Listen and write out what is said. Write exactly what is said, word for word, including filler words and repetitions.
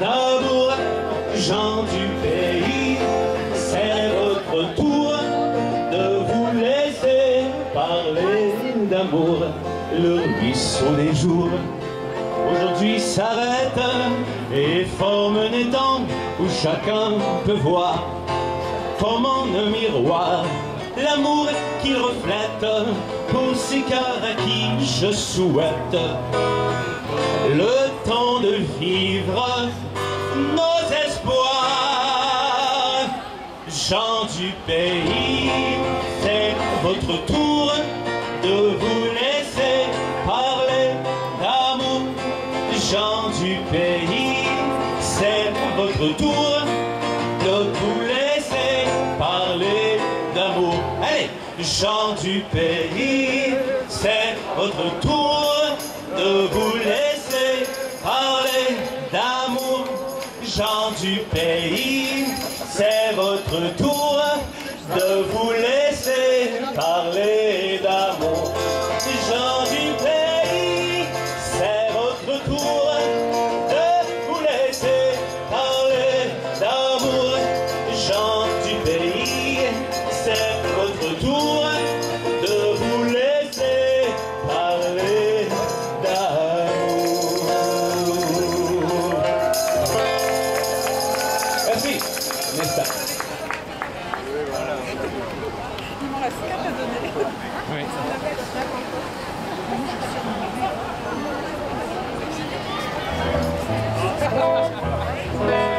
d'amour, gens du pays, c'est votre tour de vous laisser parler d'amour. Le ruisseau des jours aujourd'hui s'arrête et forme un étang où chacun peut voir comme en un miroir l'amour qu'il reflète pour ces cœurs à qui je souhaite le temps de vivre nos espoirs. Gens du pays, c'est votre tour de vous laisser parler d'amour. Gens du pays, c'est votre tour de vous laisser parler d'amour. Allez, gens du pays, c'est votre tour de vous laisser parler d'amour. Gens du pays, c'est votre tour de vous laisser parler d'amour. Gens du pays, c'est votre tour de vous laisser parler d'amour. Gens du pays, c'est votre tour de vous laisser parler d'amour. Merci. Nesta. Il m'en reste quatre à donner. Oui. D'accord.